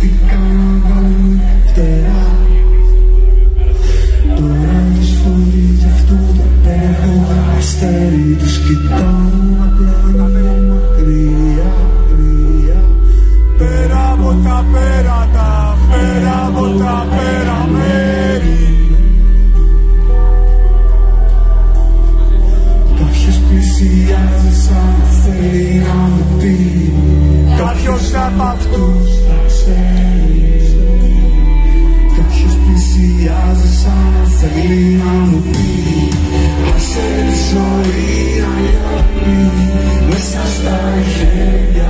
Αναγκάστηκαν να βγάλουν φτερά. Τώρα τους φωνεί κι αυτό το πέρα. Αστέρι τους κοιτάνε απλά να είναι μακριά. Πέρα από τα πέρατα, πέρα από τα πέρα μέρη. Κάποιος πλησιάζει σαν θέλει να μου πει. Κάποιος από αυτούς θα ξέρει. Κάποιος πλησιάζει σαν θέλει να μου πει. Άσε τη ζωή να λιώνει μέσα στα χέρια.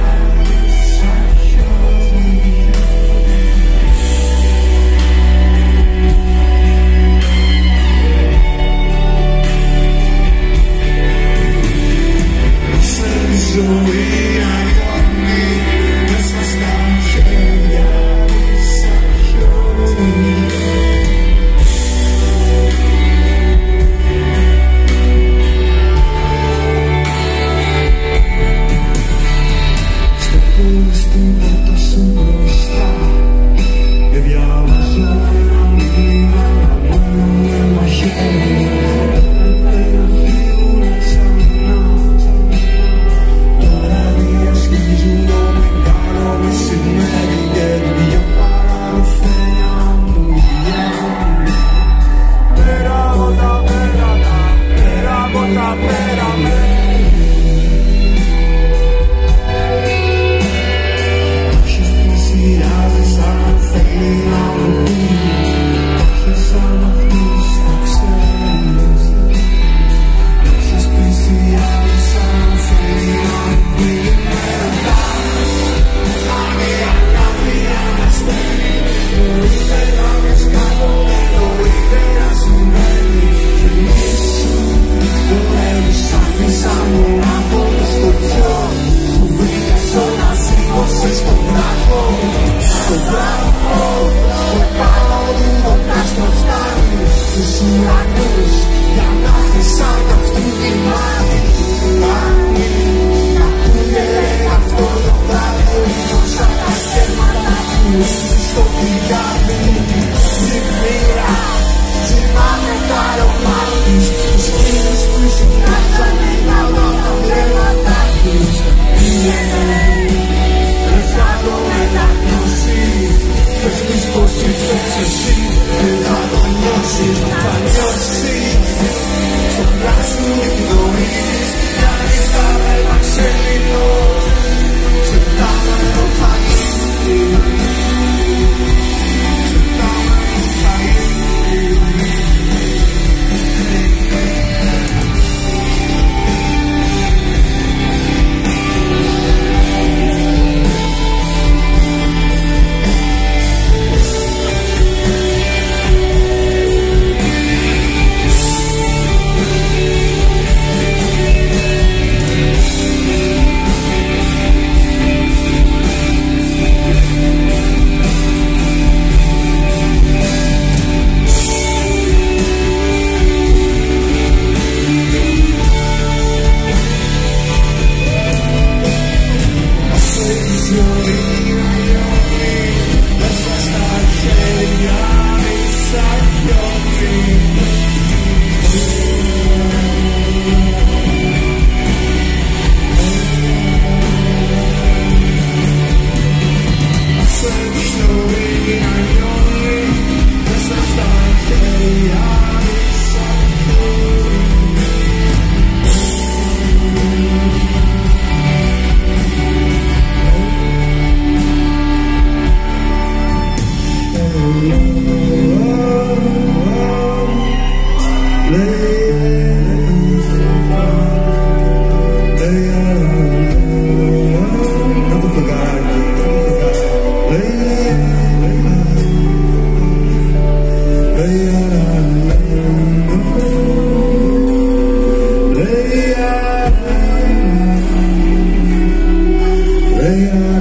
Yeah.